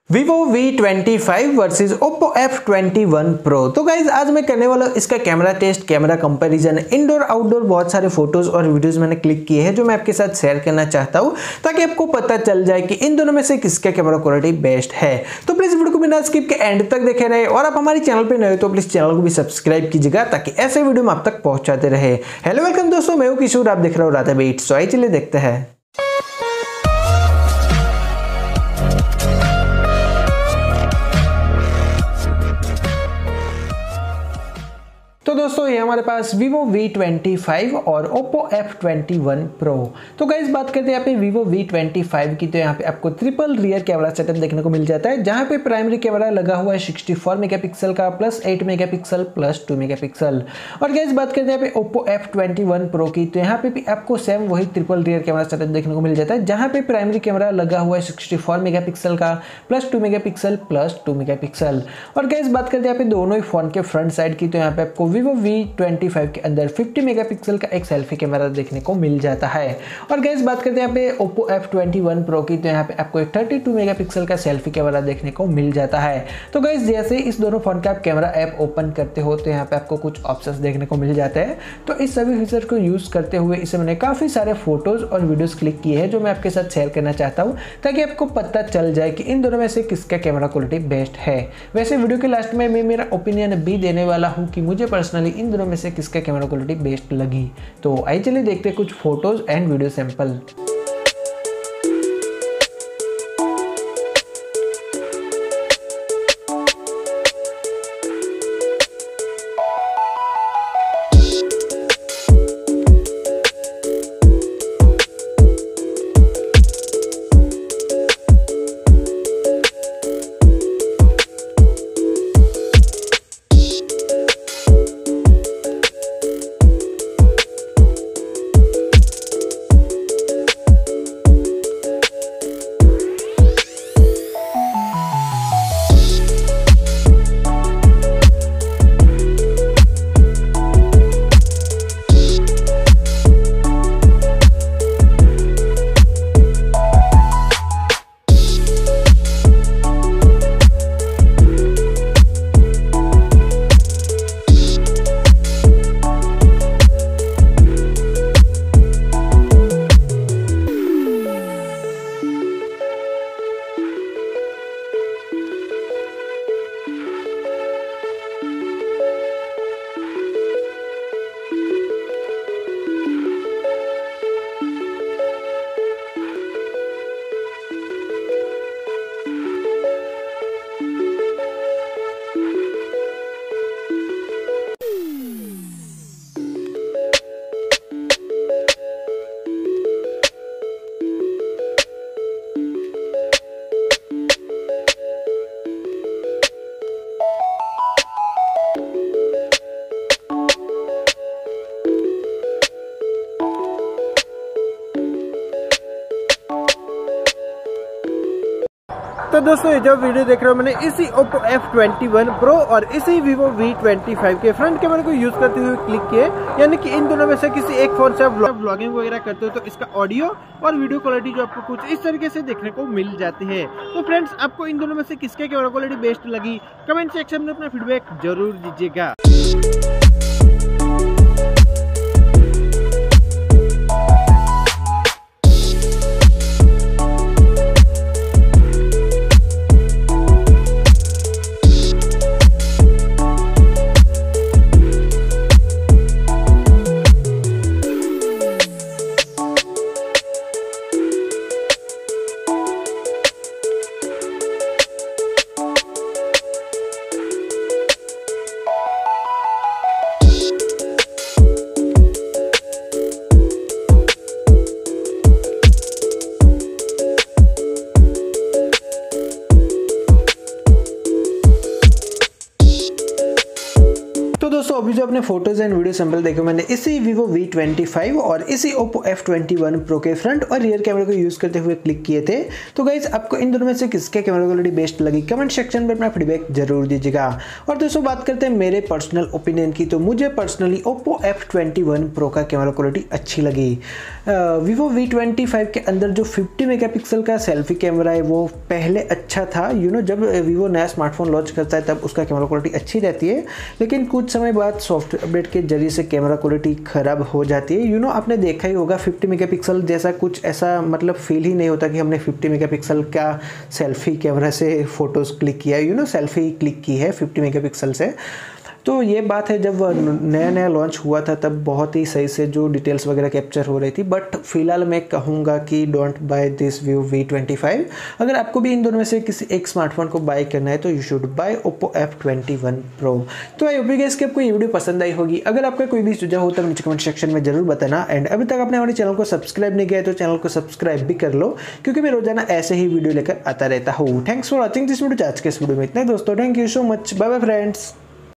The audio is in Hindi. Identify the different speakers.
Speaker 1: Vivo V25 versus Oppo F21 Pro। तो गाइज आज मैं करने वाला हूँ इसका camera test, camera comparison, indoor outdoor बहुत सारे फोटोज और वीडियोस मैंने क्लिक किए हैं जो मैं आपके साथ शेयर करना चाहता हूँ ताकि आपको पता चल जाए कि इन दोनों में से किसका कैमरा क्वालिटी बेस्ट है। तो प्लीज वीडियो को बिना स्किप के एंड तक देखे रहे और आप हमारे चैनल पर नए हो तो प्लीज चैनल को भी सब्सक्राइब कीजिएगा ताकि ऐसे वीडियो हम आप तक पहुंचाते रहे। हेलो वेलकम दोस्तों, मैं हूँ किशोर, आप देख रहे हो राधा बीट। सो आइए चलिए देखते हैं। तो दोस्तों ये हमारे पास Vivo V25 और Oppo F21 Pro। तो गाइस बात करते हैं यहाँ पे Vivo V25 की, तो यहाँ पे आपको ट्रिपल रियर कैमरा सेटअप देखने को मिल जाता है जहाँ पे प्राइमरी कैमरा लगा हुआ है 64 मेगापिक्सल का प्लस 8 मेगापिक्सल प्लस 2 मेगापिक्सल। और गाइस बात करते हैं यहाँ पे Oppo F21 Pro की, तो यहाँ पे भी आपको सेम वही ट्रिपल रियर कैमरा सेटअप देखने को मिल जाता है जहाँ पे प्राइमरी कैमरा लगा हुआ है 64 मेगापिक्सल का प्लस 2 मेगापिक्सल प्लस 2 मेगापिक्सल। और गाइस बात करते हैं यहाँ पे दोनों ही फोन के फ्रंट साइड की, तो यहाँ पे आपको Vivo V25 के अंदर 50 मेगापिक्सल का एक सेल्फी कैमरा देखने को मिल जाता है। और गाइस बात करते हैं यहाँ पे Oppo F21 Pro की, तो यहाँ पे आपको एक 32 मेगापिक्सल का सेल्फी कैमरा देखने को मिल जाता है। तो गाइस जैसे इस दोनों फोन का आप कैमरा ऐप ओपन करते हो तो यहाँ पे आपको कुछ ऑप्शंस देखने को मिल जाते हैं। तो इस सभी फीचर को यूज करते हुए इसे मैंने काफी सारे फोटोज और वीडियोस क्लिक किए हैं जो मैं आपके साथ शेयर करना चाहता हूँ ताकि आपको पता चल जाए कि इन दोनों में से किसका कैमरा क्वालिटी बेस्ट है। वैसे वीडियो के लास्ट में मैं मेरा ओपिनियन भी देने वाला हूँ कि मुझे पर्सनली इन दोनों में से किसका कैमरा क्वालिटी बेस्ट लगी। तो आइए चलिए देखते हैं कुछ फोटोज एंड वीडियो सैंपल। तो दोस्तों ये जो वीडियो देख रहे हो मैंने इसी Oppo F21 Pro और इसी Vivo V25 के फ्रंट कैमरे को यूज करते हुए क्लिक किए, यानी कि इन दोनों में से किसी एक फोन से आप व्लॉगिंग वगैरह करते हो तो इसका ऑडियो और वीडियो क्वालिटी जो आपको कुछ इस तरीके से देखने को मिल जाती है। तो फ्रेंड्स आपको इन दोनों में से किसके कैमरा क्वालिटी बेस्ट लगी कमेंट सेक्शन में अपना फीडबैक जरूर दीजिएगा। तो दोस्तों अभी जो अपने फोटोज एंड वीडियो सैंपल देखे मैंने इसी Vivo V25 और इसी Oppo F21 Pro के फ्रंट और रियर कैमरे को यूज करते हुए क्लिक किए थे। तो गाइज आपको इन दोनों में से किसके कैमरा क्वालिटी बेस्ट लगी कमेंट सेक्शन में अपना फीडबैक जरूर दीजिएगा। और दोस्तों बात करते हैं मेरे पर्सनल ओपिनियन की, तो मुझे पर्सनली Oppo F21 Pro का कैमरा क्वालिटी अच्छी लगी। Vivo V25 के अंदर जो 50 मेगापिक्सल का सेल्फी कैमरा है वो पहले अच्छा था, जब Vivo नया स्मार्टफोन लॉन्च करता है तब उसका कैमरा क्वालिटी अच्छी रहती है, लेकिन कुछ समय बाद सॉफ्टवेयर अपडेट के जरिए से कैमरा क्वालिटी खराब हो जाती है। आपने देखा ही होगा 50 मेगापिक्सल जैसा कुछ ऐसा मतलब फील ही नहीं होता कि हमने 50 मेगापिक्सल का सेल्फी कैमरा से फोटोज क्लिक किया, सेल्फी क्लिक की है 50 मेगापिक्सल से। तो ये बात है, जब नया नया लॉन्च हुआ था तब बहुत ही सही से जो डिटेल्स वगैरह कैप्चर हो रही थी, बट फिलहाल मैं कहूँगा कि don't by this Vivo V25। अगर आपको भी इन दोनों में से किसी एक स्मार्टफोन को बाय करना है तो you should buy Oppo F21 Pro। तो आई होप गाइस कि आपको ये वीडियो पसंद आई होगी। अगर आपका कोई भी सुझाव हो तो नीचे कमेंट सेक्शन में जरूर बताना। एंड अभी तक आपने हमारे चैनल को सब्सक्राइब नहीं किया है तो चैनल को सब्सक्राइब भी कर लो, क्योंकि मैं रोजाना ऐसे ही वीडियो लेकर आता रहता हूँ। Thanks for watching this video. आज के इस वीडियो में इतना दोस्तों, thank you so much, bye bye friends.